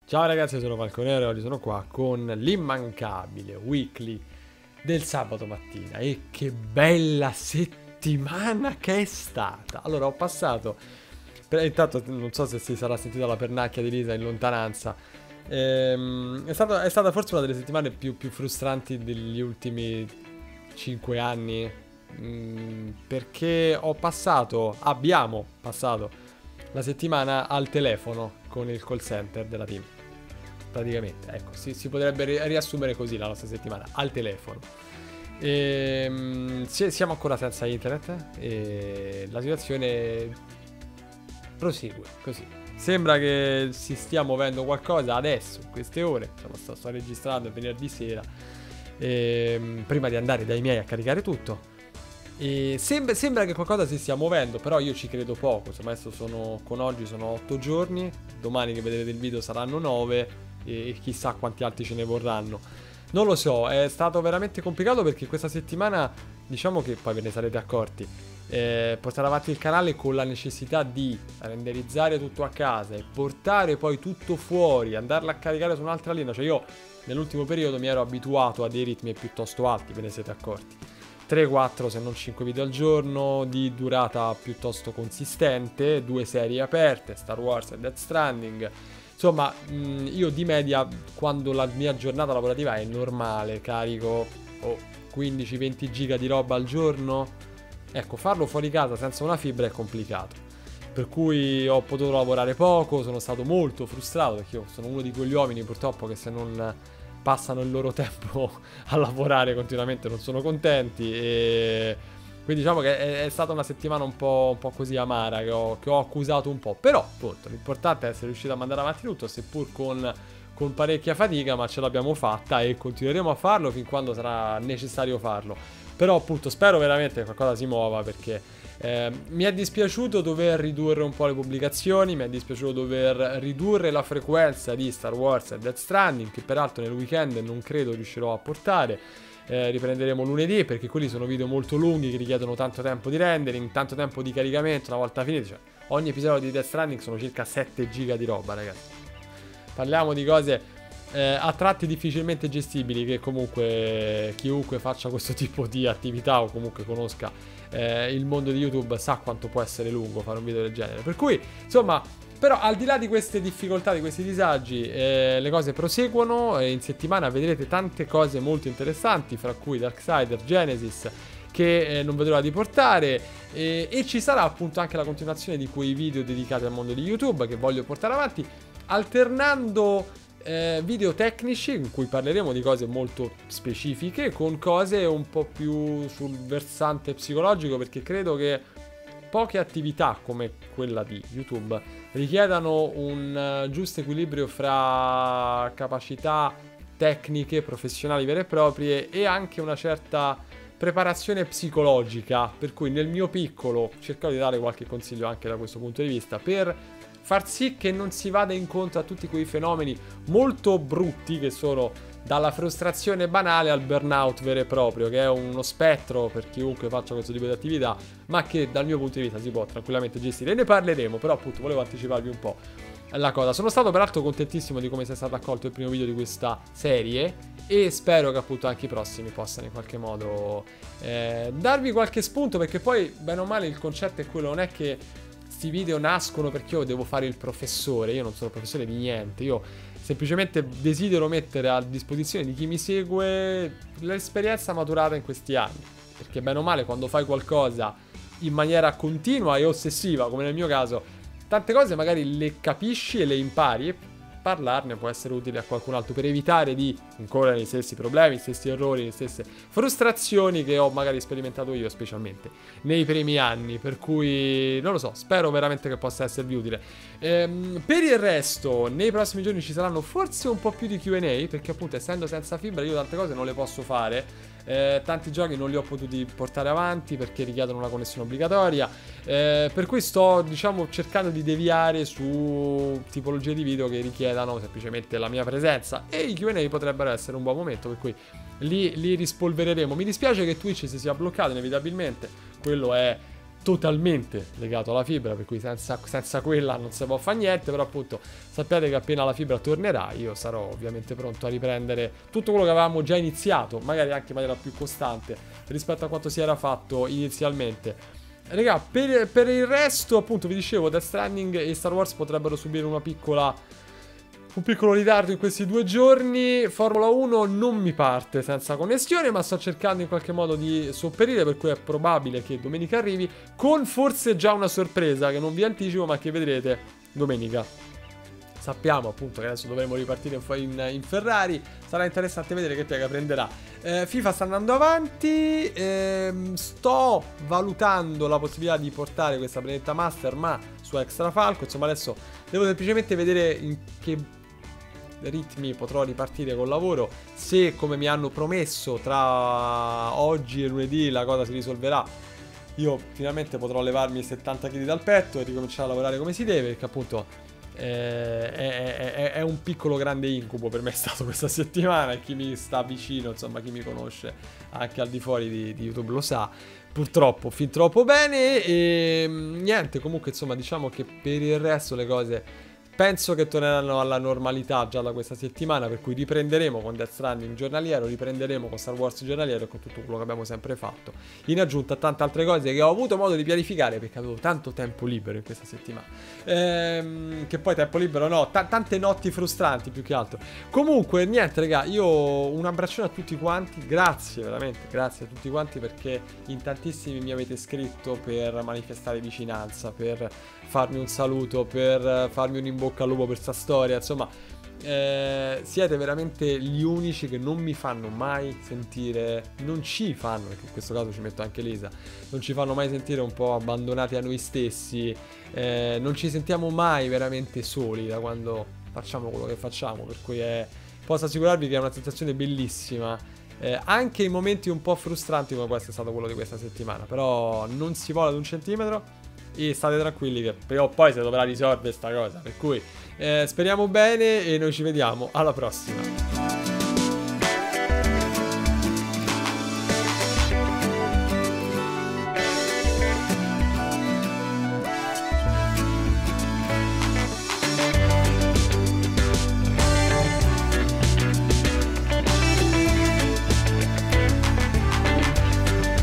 Ciao ragazzi, sono Falconero e oggi sono qua con l'immancabile weekly del sabato mattina. E che bella settimana che è stata! Allora, ho passato... Intanto non so se si sarà sentita la pernacchia di Lisa in lontananza. È stata forse una delle settimane più frustranti degli ultimi 5 anni. Perché abbiamo passato la settimana al telefono con il call center della team. Praticamente, ecco, si potrebbe riassumere così la nostra settimana, al telefono. Siamo ancora senza internet e la situazione prosegue così. Sembra che si stia muovendo qualcosa adesso, in queste ore. Insomma, sto registrando venerdì sera, prima di andare dai miei a caricare tutto. E sembra che qualcosa si stia muovendo, però io ci credo poco. Insomma, adesso con oggi sono 8 giorni, domani che vedrete il video saranno 9 e chissà quanti altri ce ne vorranno. Non lo so, è stato veramente complicato perché questa settimana, diciamo che poi ve ne sarete accorti, portare avanti il canale con la necessità di renderizzare tutto a casa e portare poi tutto fuori, andarla a caricare su un'altra linea. Cioè io nell'ultimo periodo mi ero abituato a dei ritmi piuttosto alti, ve ne siete accorti. 3-4 se non 5 video al giorno, di durata piuttosto consistente, 2 serie aperte, Star Wars e Death Stranding. Insomma, io di media, quando la mia giornata lavorativa è normale, carico 15-20 giga di roba al giorno. Ecco, farlo fuori casa senza una fibra è complicato. Per cui ho potuto lavorare poco, sono stato molto frustrato perché io sono uno di quegli uomini purtroppo che se non passano il loro tempo a lavorare continuamente non sono contenti. E quindi diciamo che è stata una settimana un po' così amara che ho accusato un po'. Però appunto l'importante è essere riusciti a mandare avanti tutto, seppur con parecchia fatica, ma ce l'abbiamo fatta e continueremo a farlo fin quando sarà necessario farlo. Però appunto spero veramente che qualcosa si muova, perché mi è dispiaciuto dover ridurre un po' le pubblicazioni, mi è dispiaciuto dover ridurre la frequenza di Star Wars e Death Stranding, che peraltro nel weekend non credo riuscirò a portare. Riprenderemo lunedì perché quelli sono video molto lunghi che richiedono tanto tempo di rendering, tanto tempo di caricamento una volta finiti. Cioè, ogni episodio di Death Stranding sono circa 7 giga di roba, ragazzi. Parliamo di cose a tratti difficilmente gestibili, che comunque chiunque faccia questo tipo di attività o comunque conosca il mondo di YouTube sa quanto può essere lungo fare un video del genere. Per cui, insomma, però al di là di queste difficoltà, di questi disagi, le cose proseguono e in settimana vedrete tante cose molto interessanti, fra cui Darksider, Genesis, che non vedo l'ora di portare, e ci sarà appunto anche la continuazione di quei video dedicati al mondo di YouTube che voglio portare avanti, alternando video tecnici in cui parleremo di cose molto specifiche con cose un po' più sul versante psicologico, perché credo che poche attività come quella di YouTube richiedano un giusto equilibrio fra capacità tecniche, professionali vere e proprie e anche una certa preparazione psicologica, per cui nel mio piccolo cercherò di dare qualche consiglio anche da questo punto di vista per far sì che non si vada incontro a tutti quei fenomeni molto brutti che sono dalla frustrazione banale al burnout vero e proprio, che è uno spettro per chiunque faccia questo tipo di attività, ma che dal mio punto di vista si può tranquillamente gestire. E ne parleremo, però appunto volevo anticiparvi un po' la cosa. Sono stato peraltro contentissimo di come sia stato accolto il primo video di questa serie e spero che appunto anche i prossimi possano in qualche modo darvi qualche spunto, perché poi bene o male il concetto è quello, non è che questi video nascono perché io devo fare il professore, io non sono professore di niente, io semplicemente desidero mettere a disposizione di chi mi segue l'esperienza maturata in questi anni, perché bene o male quando fai qualcosa in maniera continua e ossessiva, come nel mio caso, tante cose magari le capisci e le impari, e parlarne può essere utile a qualcun altro per evitare di incorrere nei stessi problemi, gli stessi errori, le stesse frustrazioni che ho magari sperimentato io, specialmente nei primi anni. Per cui non lo so, spero veramente che possa esservi utile. Per il resto nei prossimi giorni ci saranno forse un po' più di Q&A, perché appunto essendo senza fibra io tante cose non le posso fare. Tanti giochi non li ho potuti portare avanti perché richiedono una connessione obbligatoria, per cui sto diciamo cercando di deviare su tipologie di video che richiedano semplicemente la mia presenza, e i Q&A potrebbero essere un buon momento, per cui li rispolvereremo. Mi dispiace che Twitch si sia bloccato inevitabilmente, quello è totalmente legato alla fibra, per cui senza quella non si può fare niente. Però appunto sappiate che appena la fibra tornerà io sarò ovviamente pronto a riprendere tutto quello che avevamo già iniziato, magari anche in maniera più costante rispetto a quanto si era fatto inizialmente. Raga, per il resto appunto vi dicevo, Death Stranding e Star Wars potrebbero subire un piccolo ritardo in questi 2 giorni. Formula 1 non mi parte senza connessione, ma sto cercando in qualche modo di sopperire, per cui è probabile che domenica arrivi, con forse già una sorpresa che non vi anticipo, ma che vedrete domenica. Sappiamo appunto che adesso dovremo ripartire in Ferrari. Sarà interessante vedere che piega prenderà. FIFA sta andando avanti. Sto valutando la possibilità di portare questa benedetta Master, ma su Extra Falco. Insomma, adesso devo semplicemente vedere in che ritmi potrò ripartire col lavoro. Se, come mi hanno promesso, tra oggi e lunedì la cosa si risolverà, io finalmente potrò levarmi 70 kg dal petto e ricominciare a lavorare come si deve, perché appunto è un piccolo grande incubo per me è stato questa settimana, e chi mi sta vicino, insomma chi mi conosce anche al di fuori di YouTube lo sa, purtroppo fin troppo bene. E niente, comunque insomma diciamo che per il resto le cose penso che torneranno alla normalità già da questa settimana, per cui riprenderemo con Death Stranding giornaliero, riprenderemo con Star Wars giornaliero e con tutto quello che abbiamo sempre fatto, in aggiunta a tante altre cose che ho avuto modo di pianificare perché avevo tanto tempo libero in questa settimana. Che poi tempo libero no, tante notti frustranti più che altro. Comunque niente raga, io un abbraccione a tutti quanti, grazie veramente, grazie a tutti quanti, perché in tantissimi mi avete scritto per manifestare vicinanza, per farmi un saluto, per farmi un in bocca al lupo per sta storia, insomma siete veramente gli unici che non mi fanno mai sentire, non ci fanno, perché in questo caso ci metto anche Lisa, non ci fanno mai sentire un po' abbandonati a noi stessi, non ci sentiamo mai veramente soli da quando facciamo quello che facciamo, per cui posso assicurarvi che è una sensazione bellissima, anche in momenti un po' frustranti come può essere stato quello di questa settimana, però non si vola ad un centimetro. E state tranquilli che prima o poi si dovrà risolvere sta cosa. Per cui speriamo bene e noi ci vediamo alla prossima.